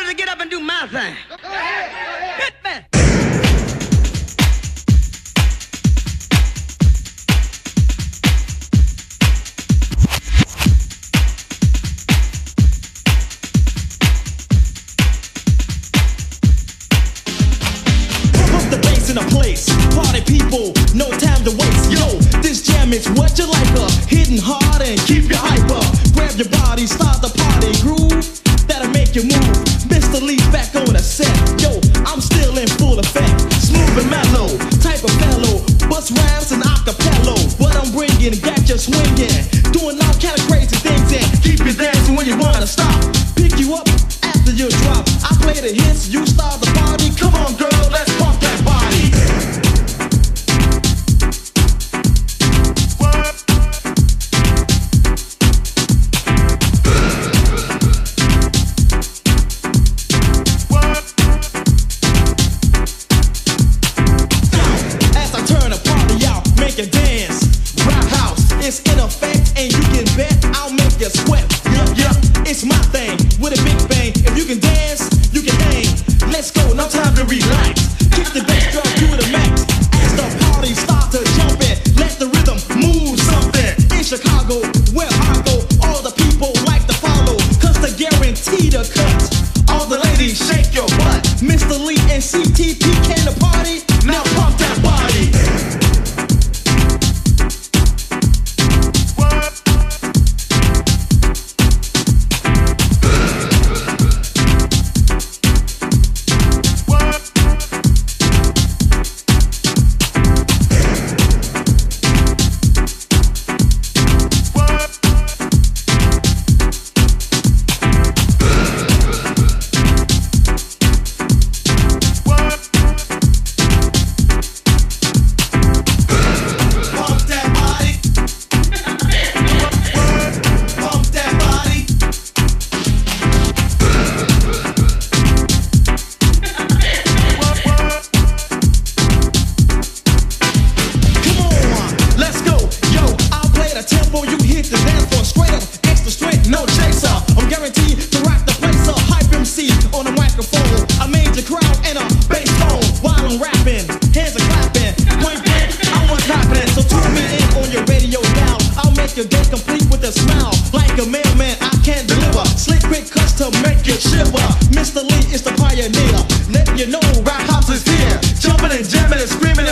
to get up and do my thing. Go ahead. Hit me. Put the bass in a place. Party people, no time to waste. Yo, this jam is what you like. Hitting hard and keep your hype up. Grab your body, start the party groove. That'll make you move. Mr. Lee's back on the set. Yo, I'm still in full effect. Smooth and mellow, type of fellow. Bust rhymes and acapella. What I'm bringing, got you swinging. Doing all kind of crazy things and keep you dancing when you wanna stop. Pick you up after you drop. I play the hits, you start the party. Come on, girl, let's pump that body. It's in effect, and you can bet I'll make you sweat. Yeah, it's my thing with a big bang. If you can dance, you can hang. Let's go, no time to relax. Kick the bass drum to the max. As the party starts to jump in, let the rhythm move something. In Chicago, where I go, all the people like to follow, cause they guarantee the cut. All the ladies, shake your butt. Mr. Lee and CTP came to party, now pump that body. Mr. Lee is the pioneer. Let you know Rock House is here. Jumping and jamming and screaming